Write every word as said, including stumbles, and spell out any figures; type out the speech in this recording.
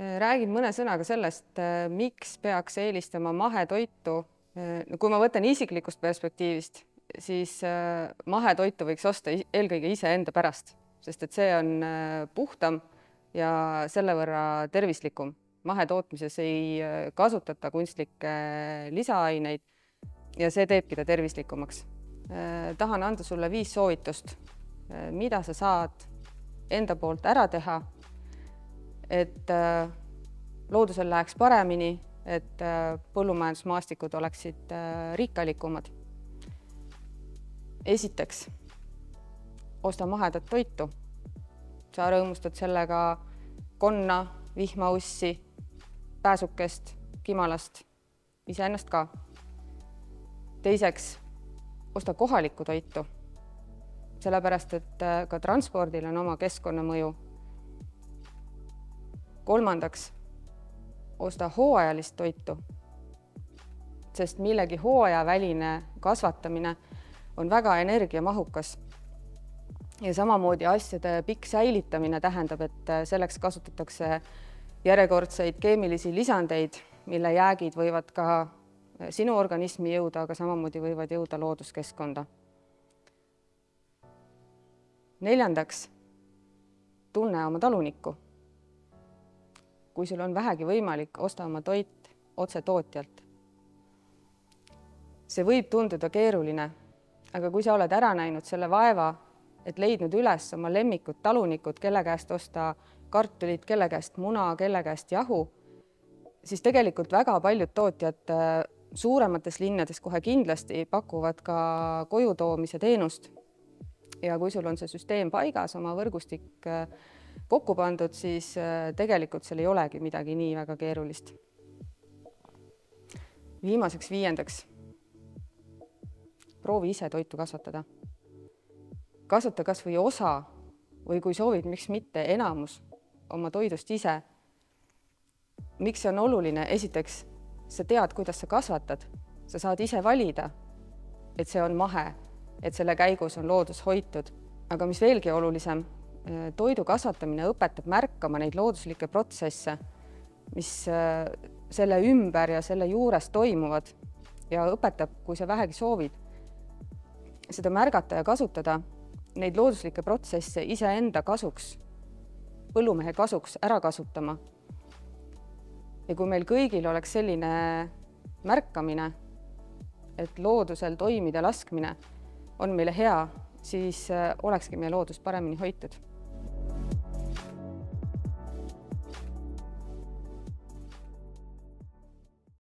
Räägin mõne sõnaga sellest, miks peaks eelistama mahetoitu. Kui ma võtan isiklikust perspektiivist, siis mahetoitu võiks osta eelkõige iseenda pärast, sest et see on puhtam ja selle võrra tervislikum. Mahetootmises ei kasutata kunstlikke lisaaineid ja see teebki ta tervislikumaks. Tahan anda sulle viis soovitust, mida sa saad enda poolt ära teha, et loodusel läheks paremini, et põllumajandusmaastikud oleksid rikkalikumad. Esiteks, osta mahedat toitu. Sa rõõmustad sellega konna, vihmaussi, pääsukest, kimalast, iseennast ka. Teiseks, osta kohalikku toitu, sellepärast et ka transpordil on oma keskkonnamõju. Kolmandaks, osta hooajalist toitu, sest millegi hooajaväline kasvatamine on väga energiamahukas. Ja samamoodi asjade pikk säilitamine tähendab, et selleks kasutatakse järjekordseid keemilisi lisandeid, mille jäägid võivad ka sinu organismi jõuda, aga samamoodi võivad jõuda looduskeskkonda. Neljandaks, tunne oma talunikku. Kui sul on vähegi võimalik, osta oma toit otse tootjalt. See võib tunduda keeruline, aga kui sa oled ära näinud selle vaeva, et leidnud üles oma lemmikud talunikud, kelle käest osta kartulit, kelle käest muna, kelle käest jahu, siis tegelikult väga paljud tootjad suuremates linnades kohe kindlasti pakuvad ka koju toomise teenust. Ja kui sul on see süsteem paigas, oma võrgustik kokku pandud, siis tegelikult seal ei olegi midagi nii väga keerulist. Viimaseks viiendaks, proovi ise toitu kasvatada. Kasvata kas või osa või kui soovid, miks mitte enamus oma toidust ise. Miks see on oluline? Esiteks, sa tead, kuidas sa kasvatad. Sa saad ise valida, et see on mahe, et selle käigus on loodus hoitud. Aga mis veelgi olulisem, toidu kasvatamine õpetab märkama neid looduslikke protsesse, mis selle ümber ja selle juures toimuvad ja õpetab, kui sa vähegi soovid, seda märgata ja kasutada, neid looduslikke protsesse iseenda kasuks, põllumehe kasuks ära kasutama. Ja kui meil kõigil oleks selline märkamine, et loodusel toimida laskmine on meile hea, siis olekski meie loodus paremini hoitud.